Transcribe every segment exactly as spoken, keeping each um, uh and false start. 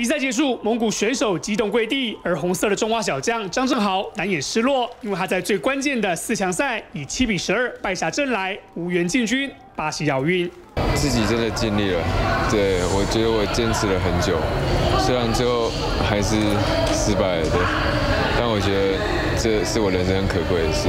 比赛结束，蒙古选手激动跪地，而红色的中华小将张正豪难掩失落，因为他在最关键的四强赛以七比十二败下阵来，无缘进军巴西奥运。 自己真的尽力了，对我觉得我坚持了很久，虽然最后还是失败了，对，但我觉得这是我人生很可贵的事。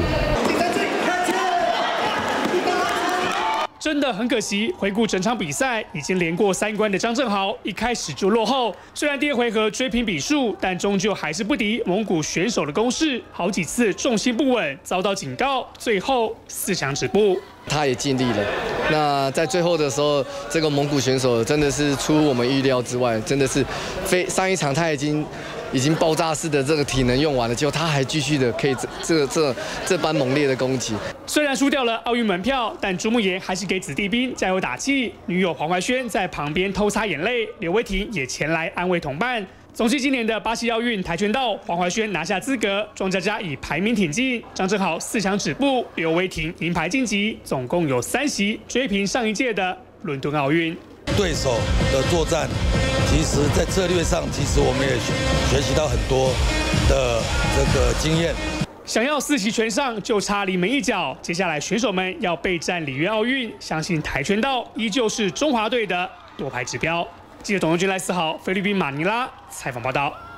真的很可惜，回顾整场比赛，已经连过三关的张正豪一开始就落后。虽然第二回合追平比数，但终究还是不敌蒙古选手的攻势，好几次重心不稳，遭到警告，最后四强止步。 他也尽力了。那在最后的时候，这个蒙古选手真的是出乎我们预料之外，真的是非上一场他已经已经爆炸式的这个体能用完了，结果他还继续的可以这这这这般猛烈的攻击。 虽然输掉了奥运门票，但朱木炎还是给子弟兵加油打气。女友黄怀萱在旁边偷擦眼泪，刘威婷也前来安慰同伴。 总计今年的巴西奥运跆拳道，黄怀萱拿下资格，庄佳佳以排名挺进，张正豪四强止步，刘威婷银牌晋级，总共有三席，追平上一届的伦敦奥运。 对手的作战，其实在策略上，其实我们也学习到很多的这个经验。 想要四席全上，就差临门一脚。接下来选手们要备战里约奥运，相信跆拳道依旧是中华队的夺牌指标。记者董荣军赖思豪，菲律宾马尼拉采访报道。